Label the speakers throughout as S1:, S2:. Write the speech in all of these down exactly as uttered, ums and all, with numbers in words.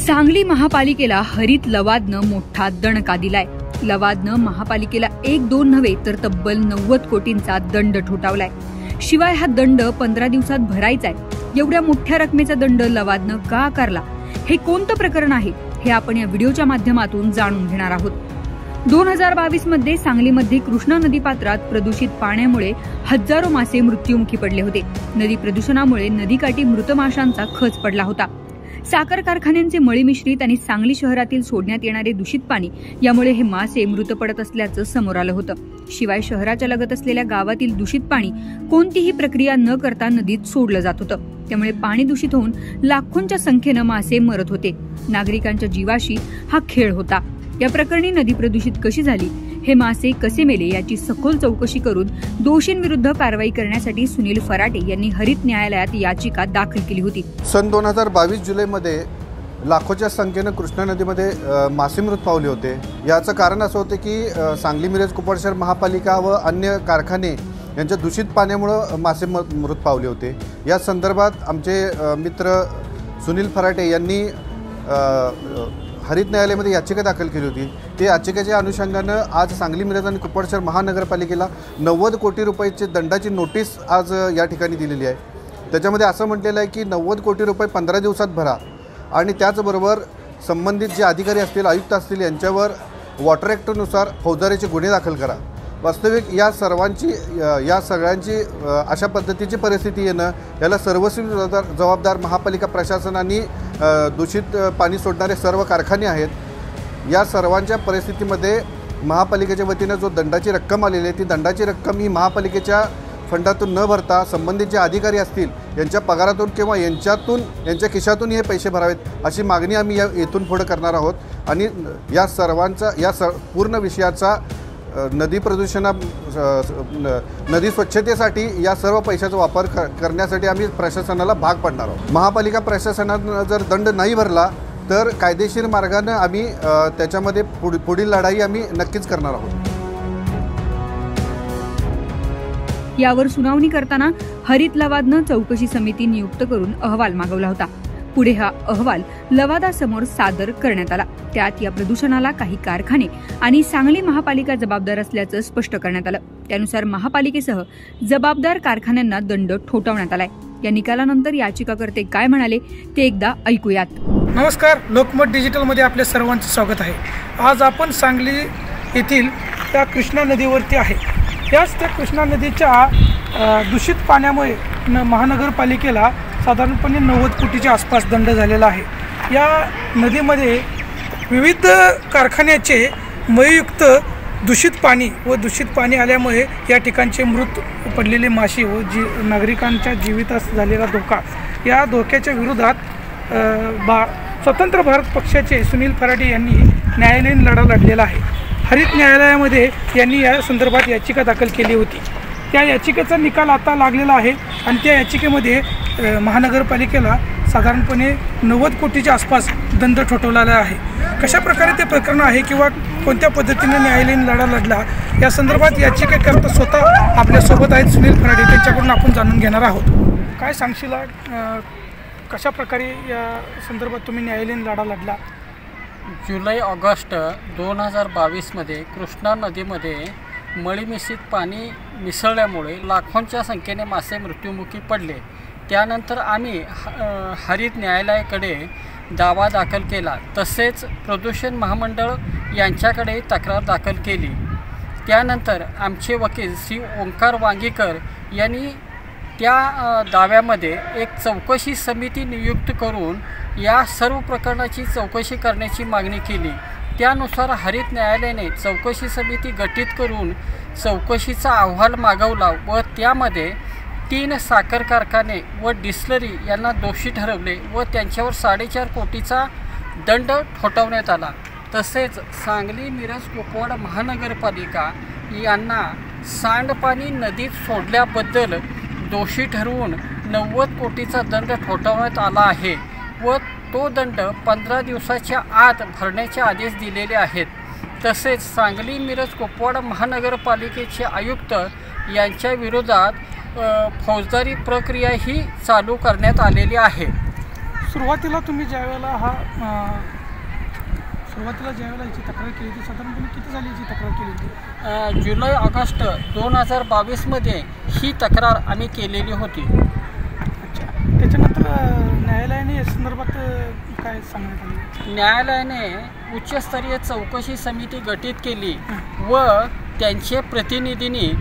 S1: सांगली महापालिकेला हरित लवादनं मोठा दणका दिलाय। लवादनं महापालिकेला एक दोन नव्हे तर तब्बल नव्वद कोटींचा दंड ठोठावलाय। शिवाय हा दंड पंधरा दिवसात भरायचाय। एवढ्या मोठ्या रकमेचा दंड लवादनं का आकारला, हे कोणतं प्रकरण आहे हे आपण या व्हिडिओच्या माध्यमातून जाणून घेणार आहोत। दोन हजार बावीस मध्ये सांगलीमध्ये कृष्णा नदी पात्रात प्रदूषित पाण्यामुळे हजारो मासे मृत्युमुखी पडले होते। नदी प्रदूषणामुळे नदीकाठी मृत माशांचा खच पडला होता। साखर कारखान्यांचे मळी मिश्रित आणि सांगली शहरातील सोडण्यात येणारे दूषित पाणी यामुळे हे मासे मृत पडत असल्याचं समोर आलं होतं। शिवाय शहराच्या लगत असलेल्या गावातील दूषित पाणी कोणतीही प्रक्रिया न करता नदीत सोडलं जात होतं। त्यामुळे पाणी दूषित होऊन लाखोंच्या संख्येनं मासे मरत होते। नागरिकांच्या जीवाशी हा खेळ होता। या प्रकरणी नदी प्रदूषित कशी झाली, हे मासे कसे मेले याची सखोल चौकशी करून दोषींविरुद्ध कारवाई करण्यासाठी सुनील फराटे यांनी हरित न्यायालयात याचिका दाखल केली होती।
S2: सन दोन हजार बावीस जुलैमध्ये लाखोच्या संख्येनं कृष्णा नदीमध्ये मासे मृत पावले होते। याचं कारण असं होतं की सांगली मिरज कुपवाड शहर महापालिका व अन्य कारखाने यांच्या दूषित पाण्यामुळे मासे मृत पावले होते। या संदर्भात आमचे मित्र सुनील फराटे यांनी हरित न्यायालयामध्ये याचिका दाखल केली होती। ते याचिकेच्या अनुषंगानं आज सांगली मिरज आणि कुपवाड शहर महानगरपालिकेला नव्वद कोटी रुपयाची दंडाची नोटीस आज या ठिकाणी दिलेली आहे। त्याच्यामध्ये असं म्हटलेलं आहे की नव्वद कोटी रुपये पंधरा दिवसात भरा आणि त्याचबरोबर संबंधित जे अधिकारी असतील, आयुक्त असतील, यांच्यावर वॉटर ॲक्टनुसार फौजदारीचे गुन्हे दाखल करा। वास्तविक या सर्वांची या सगळ्यांची अशा पद्धतीची परिस्थिती येणं याला सर्वस्वी जबाबदार महापालिका प्रशासन आणि दूषित पाणी सोडणारे सर्व कारखाने आहेत। या सर्वांच्या परिस्थितीमध्ये महापालिकेच्या वतीनं जो दंडाची रक्कम आलेली आहे ती दंडाची रक्कम ही महापालिकेच्या फंडातून न भरता संबंधित जे अधिकारी असतील यांच्या पगारातून किंवा यांच्यातून यांच्या खिशातून हे पैसे भरावेत अशी मागणी आम्ही या येथून पुढे करणार आहोत। आणि या सर्वांचा या स पूर्ण विषयाचा नदी प्रदूषणा नदी स्वच्छतेसाठी या सर्व पैशाचा वापर करण्यासाठी आम्ही प्रशासनाला भाग पाडणार आहोत। महापालिका प्रशासनानं जर दंड नाही भरला तर कायदेशीर मार्गाने आम्ही त्याच्यामध्ये पुढील लढाई आम्ही नक्कीच करणार आहोत।
S1: यावर सुनावणी करताना हरित लवादनं चौकशी समिती नियुक्त करून अहवाल मागवला होता। पुढे हा अहवाल लवादासमोर सादर करण्यात आला। त्यात या प्रदूषणाला काही कारखाने आणि सांगली महापालिका जबाबदार असल्याचं स्पष्ट करण्यात आलं। त्यानुसार महापालिकेसह जबाबदार कारखान्यांना दंड ठोठावण्यात आलाय। या निकालानंतर याचिकाकर्ते काय म्हणाले ते एकदा ऐकूयात।
S3: नमस्कार, लोकमत डिजिटल मध्ये आपल्या सर्वांचं स्वागत आहे। आज आपण सांगली येथील त्या कृष्णा नदीवरती आहे। याच त्या कृष्णा नदीच्या दूषित पाण्यामुळे महानगरपालिकेला साधारणपणे नव्वद कोटीच्या आसपास दंड झालेला आहे। या नदीमध्ये विविध कारखान्याचे मययुक्त दूषित पाणी व दूषित पाणी आल्यामुळे या ठिकाणचे मृत पडलेले मासे व जी नागरिकांच्या जीवितास झालेला धोका, या धोक्याच्या विरोधात बा स्वतंत्र भारत पक्षाचे सुनील फराटे यांनी न्यायालयीन लढा लढलेला आहे। हरित न्यायालयामध्ये यांनी या संदर्भात याचिका दाखल केली होती। त्या याचिकेचा निकाल आता लागलेला आहे आणि त्या याचिकेमध्ये महानगरपालिकेला साधारणपणे नव्वद कोटीच्या आसपास दंड ठोठावलेला आहे। कशा प्रकारे ते प्रकरण आहे किंवा कोणत्या पद्धतीने न्यायालयीन लढा लढला या संदर्भात याचिकेकरता स्वतः आपल्यासोबत आहेत सुनील फराटे, त्यांच्याकडून आपण जाणून घेणार आहोत। काय सांगशील, कशा प्रकारे या संदर्भात तुम्ही न्यायालयीन लढा लढला?
S4: जुलै ऑगस्ट दोन हजार बावीसमध्ये कृष्णा नदीमध्ये मळी मिश्रित पाणी मिसळल्यामुळे लाखोंच्या संख्येने मासे मृत्युमुखी पडले। त्यानंतर आम्ही हरित न्यायालयाकडे दावा दाखल केला, तसेच प्रदूषण महामंडळ यांच्याकडे तक्रार दाखल केली। त्यानंतर आमचे वकील श्री ओंकार वांगीकर यांनी त्या दाव्यामध्ये एक चौकशी समिती नियुक्त करून या सर्व प्रकरणाची चौकशी करण्याची मागणी केली। त्यानुसार हरित न्यायालयाने चौकशी समिती गठीत करून चौकशीचा अहवाल मागवला व त्यामध्ये तीन साखर कारखाने व डिस्लरी यांना दोषी ठरवले व त्यांच्यावर साडेचार कोटीचा दंड ठोठावण्यात आला। तसेच सांगली मिरज कुपवाड महानगरपालिका यांना सांडपाणी नदीत सोडल्याबद्दल दोषी ठरवून नव्वद कोटीचा दंड ठोठावण्यात आला आहे व तो दंड पंधरा दिवसाच्या आत भरण्याचे आदेश दिलेले आहेत। तसेच सांगली मिरज कुपवाड महानगरपालिकेचे आयुक्त यांच्या विरोधात फौजदारी प्रक्रिया ही चालू करण्यात आलेली आहे।
S3: सुरुवातीला तुम्ही ज्या वेळेला हा अं, सुरुवातीला ज्या वेळेला याची तक्रार केली होती साधारणपणे किती झाली याची तक्रार केली होती?
S4: जुलै ऑगस्ट दोन हजार बावीसमध्ये ही तक्रार आम्ही केलेली होती.
S3: अच्छा, त्याच्यानंतर अं, न्यायालयाने या संदर्भात अं, काय सांगण्यात आले?
S4: न्यायालयाने उच्चस्तरीय चौकशी समिती गठीत केली व त्यांचे प्रतिनिधींनी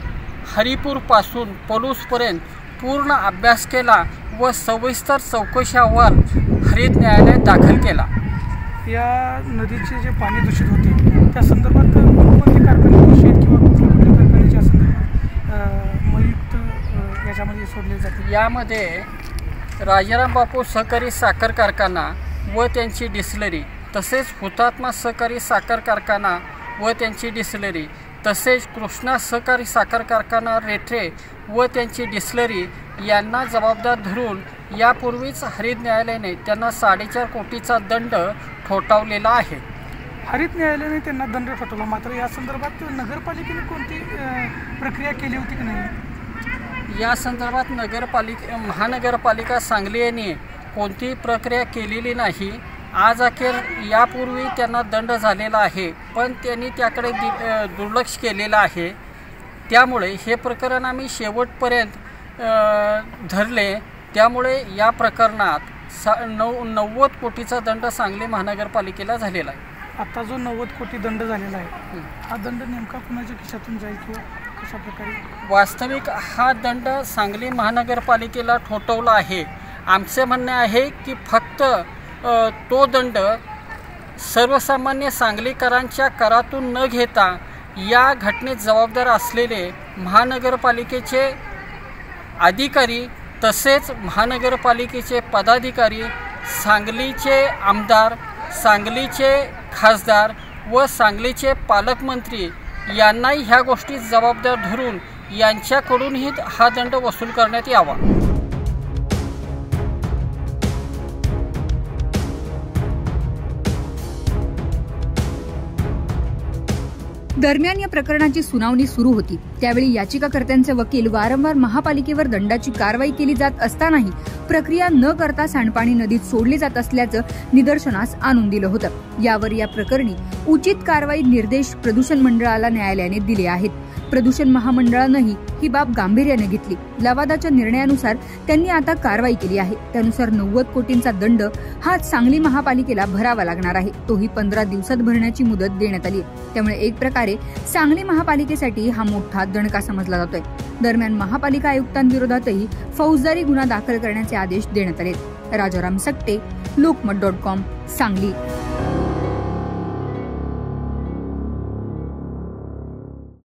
S4: हरिपूरपासून पलूसपर्यंत पूर्ण अभ्यास केला व सविस्तर चौकशी अहवाल हरित न्यायालयात दाखल केला.
S3: या नदीचे जे पाणी दूषित होते त्या संदर्भात कोणकोणते कारखाने दूषित किंवा कुठल्या कुठल्या कारखान्याच्या संदर्भात मलयुक्त अं, याच्यामध्ये सोडले जाते?
S4: यामध्ये राजाराम बापू सहकारी साखर कारखाना व त्यांची डिस्लरी, तसेच हुतात्मा सहकारी साखर कारखाना व त्यांची डिस्लरी, तसेच कृष्णा सहकारी साखर कारखाना रेठरे व त्यांची डिस्लरी यांना जबाबदार धरून यापूर्वीच हरित न्यायालयाने त्यांना साडेचार कोटीचा दंड ठोठावलेला आहे.
S3: हरित न्यायालयाने त्यांना दंड ठोठावला, मात्र या संदर्भात नगरपालिकेने कोणती अं, प्रक्रिया केली होती की नाही?
S4: या संदर्भात नगरपालिका महानगरपालिका सांगली यांनी कोणतीही प्रक्रिया केलेली नाही. आज अखेर यापूर्वी त्यांना दंड झालेला आहे, पण त्यांनी त्याकडे दि दुर्लक्ष केलेलं आहे. त्यामुळे हे प्रकरण आम्ही शेवटपर्यंत धरले. त्यामुळे या प्रकरणात सा नऊ नव्वद कोटीचा दंड सांगली महानगरपालिकेला झालेला आहे.
S3: आता जो नव्वद कोटी दंड झालेला आहे हा दंड नेमका कुणाच्या खिशातून जाईल किंवा कशा प्रकारे?
S4: वास्तविक हा दंड सांगली महानगरपालिकेला ठोठवला आहे. आमचे म्हणणे आहे की फक्त तो दंड सर्वसामान्य सांगलीकरांच्या करातून न घेता या घटनेत जबाबदार असलेले महानगरपालिकेचे अधिकारी तसेच महानगरपालिकेचे पदाधिकारी, सांगलीचे आमदार, सांगलीचे खासदार व सांगलीचे पालकमंत्री यांनाही ह्या गोष्टीत जबाबदार धरून यांच्याकडूनही हा दंड वसूल करण्यात यावा.
S1: दरम्यान या प्रकरणाची सुनावणी सुरू होती त्यावेळी याचिकाकर्त्यांचे वकील वारंवार महापालिकेवर दंडाची कारवाई केली जात असतानाही प्रक्रिया न करता सांडपाणी नदीत सोडले जात असल्याचं निदर्शनास आणून दिलं होतं. यावर या प्रकरणी उचित कारवाई निर्देश प्रदूषण मंडळाला न्यायालयाने दिले आहेत. प्रदूषण महामंडळानंही ही बाब गांभीर्याने घेतली. लवादाच्या निर्णयानुसार त्यांनी आता कारवाई केली आहे. त्यानुसार नव्वद कोटींचा दंड हा सांगली महापालिकेला भरावा लागणार आहे. तोही पंधरा दिवसात भरण्याची मुदत देण्यात आली आहे. त्यामुळे एक प्रकारे सांगली महापालिकेसाठी हा मोठा दणका समजला जातोय. दरम्यान महापालिका आयुक्तांविरोधातही फौजदारी गुन्हा दाखल करण्याचे आदेश देण्यात आले. Rajaram Sakte, Lokmat dot com, Sangli.